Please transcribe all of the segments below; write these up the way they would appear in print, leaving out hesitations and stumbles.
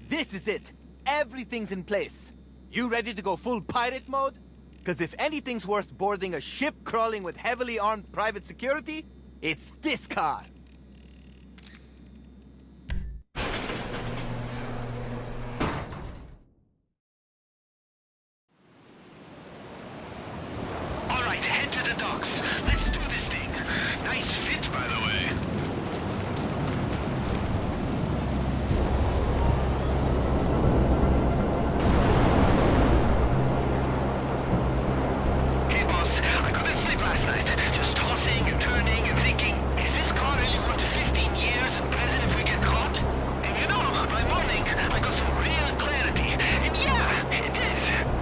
This is it. Everything's in place. You ready to go full pirate mode? Because if anything's worth boarding a ship crawling with heavily armed private security, it's this car. All right, head to the docks. Let's do this thing. Nice fit, by the way. Hey, boss. I couldn't sleep last night. Just tossing and turning and thinking, is this car really worth 15 years in prison if we get caught? And you know, by morning, I got some real clarity. And yeah, it is.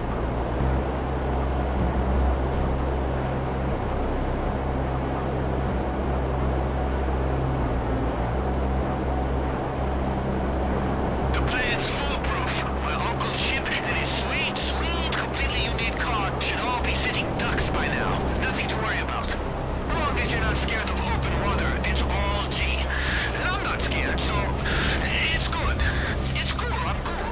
The plan's foolproof. My uncle's ship and his sweet, sweet, completely unique car should all be sitting ducks by now. Nothing to worry about. As long as you're not scared of open water, it's all G. And I'm not scared, so it's good. It's cool, I'm cool.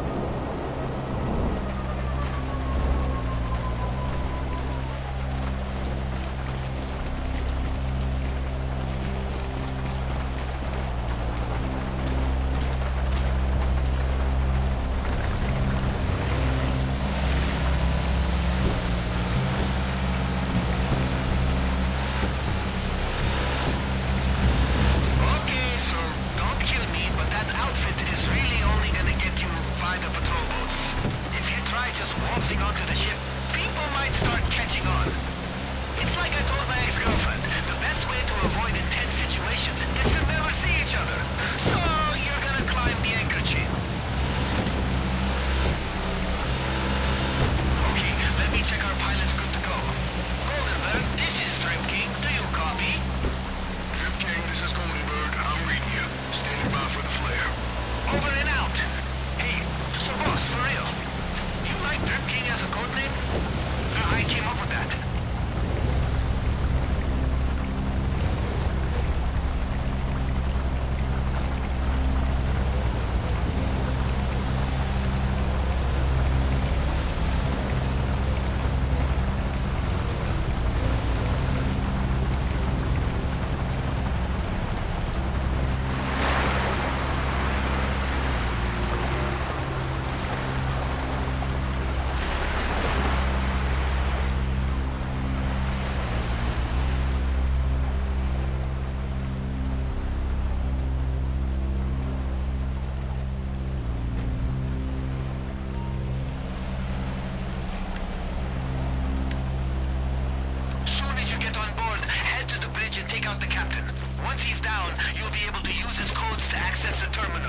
Okay, so don't kill me, but that outfit is really only gonna get you by the patrol boats. If you try just waltzing onto the ship, people might start catching on. It's like I told my ex-girlfriend, the best way to avoid intense situations is to never see each other. So you're gonna climb the anchor chain. Okay, let me check our pilot's good to go. Goldenberg, this is Drip King. Do you copy? Drip King, this is Goldenberg. I'm reading you. Standing by for the flare. Over and out. Hey, so boss, for real, you like Drip King as a code name? I came up with that. Soon as you get on board, head to the bridge and take out the captain. Once he's down, you'll be able to use his codes to access the terminal.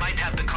might have been